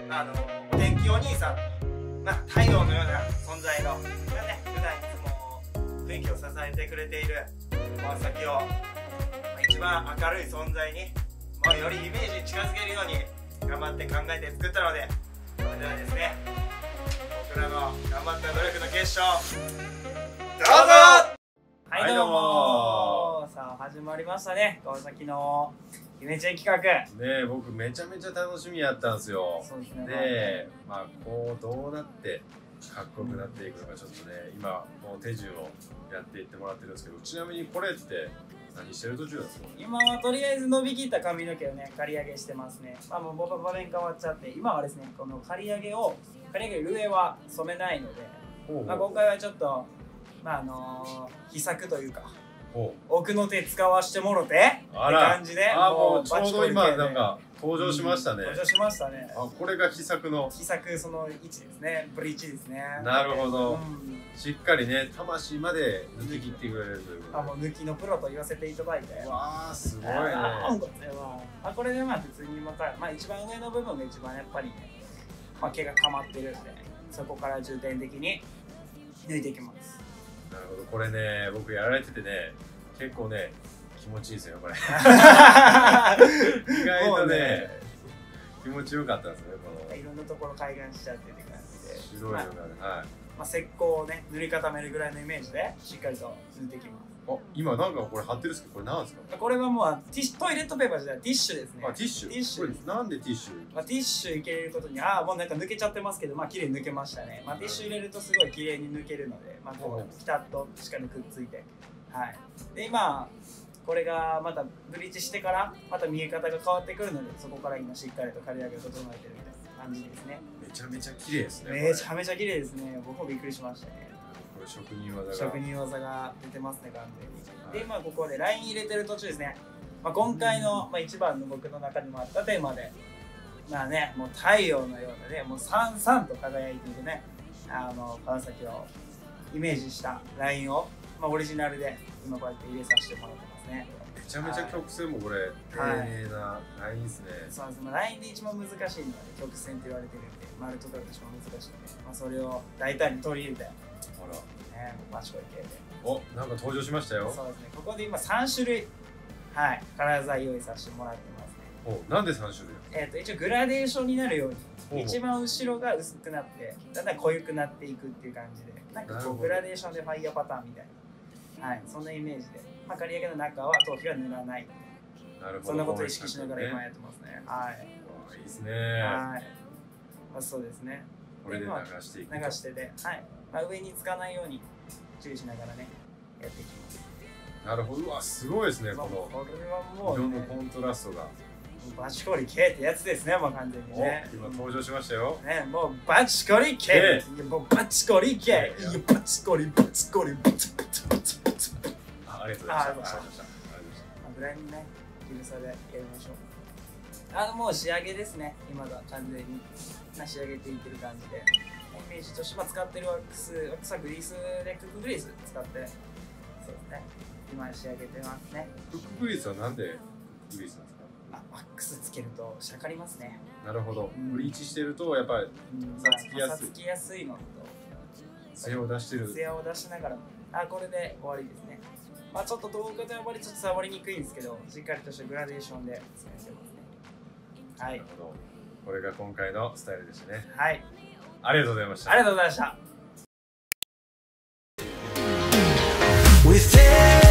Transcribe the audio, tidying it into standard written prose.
お天気お兄さん、太陽のような存在の、ね、普段いつも雰囲気を支えてくれている川崎を、一番明るい存在によりイメージに近づけるように頑張って考えて作ったので、それではですね、僕らの頑張った努力の結晶、どうぞ。 はい、どうも。さあ始まりましたね、川崎のイメチェン企画ね。僕めちゃめちゃ楽しみやったんですよ。 そうですね。 で、こうどうなってかっこよくなっていくのか、ちょっとね今この手順をやっていってもらってるんですけど、ちなみにこれって何してる途中なんですか？ 今はとりあえず伸びきった髪の毛をね刈り上げしてますね。もう場面変わっちゃって、今はですねこの刈り上げの上は染めないので、今回はちょっと秘策というか奥の手使わしてもろてって感じで、 もうちょうど今なんか登場しましたね。 登場しましたね。 これが秘策その1ですね。ブリーチですね。 なるほど。しっかりね魂まで抜き切ってくれるという。 もう抜きのプロと言わせていただいて。 わあすごいね。 これで普通に今から一番上の部分が一番やっぱりね毛がかまってるんで、そこから重点的に抜いていきます。 なるほど。これね僕やられててね結構ね気持ちいいですよこれ。意外とね気持ちよかったですね。このいろんなところ開眼しちゃってって感じで、 白いのがね、 石膏をね塗り固めるぐらいのイメージでしっかりと塗っていきます。 今なんかこれ貼ってるんですけど、これなんですか？ これはもうトイレットペーパーじゃない、ティッシュですね。 ティッシュです。なんでティッシュ？ ティッシュ入れることにもうなんか抜けちゃってますけど、綺麗に抜けましたね。ティッシュ入れるとすごい綺麗に抜けるので、ピタッとしっかりくっついて、で今これがまたブリーチしてからまた見え方が変わってくるので、そこから今しっかりと刈り上げを整えてるみたいな感じですね。 めちゃめちゃ綺麗ですね。 めちゃめちゃ綺麗ですね。僕もびっくりしましたね。 これ職人技が出てますね、完全に。で今ここでライン入れてる途中ですね。今回の一番の僕の中にもあったテーマで、もう太陽のようなね、もうさんさんと輝いているね、川崎をイメージしたラインを、オリジナルで今こうやって入れさせてもらってますね。 めちゃめちゃ曲線もこれ丁寧なラインですね。 そうです。ラインで一番難しいのは曲線って言われてるんで、丸とかが一番難しいんで、それを大胆に取り入れて、バチコリ系で。 なんか登場しましたよ。 そうですね。ここで今3種類カラー剤用意させてもらってますね。 なんで3種類？一応グラデーションになるように、一番後ろが薄くなってだんだん濃ゆくなっていくっていう感じで、なんかこうグラデーションでファイヤーパターンみたいな、そんなイメージで、刈り上げの中は頭皮は塗らない。そんなことを意識しながら今やってますね。 いいですね。 そうですね。 これで流していく。 流してで、上につかないように注意しながらねやっていきます。 なるほど。すごいですね。これはもう色のコントラストがバチコリ系ってやつですね。もう完全にね。 今登場しましたよ。 もうバチコリ系。もうバチコリ系。バチコリバチコリバチバチバチバチ。 ありがとうございました。 ぐらいにね許さでやりましょう。もう仕上げですね。今が完全に仕上げていってる感じで。イメージとして使ってるワックスはグリースでクックグリース使って、そうですね。今仕上げてますね。 クックグリースはなんでクックグリースなんですか？ ワックスつけるとしゃかりますね。 なるほど。ブリーチしてるとやっぱりさつきやすいのと艶を出してる。 艶を出しながらこれで終わりですね。ちょっと動画であまりちょっと触りにくいんですけど、しっかりとしたグラデーションで進めてますね。 なるほど。これが今回のスタイルでしたね。 ありがとうございました。 ありがとうございました。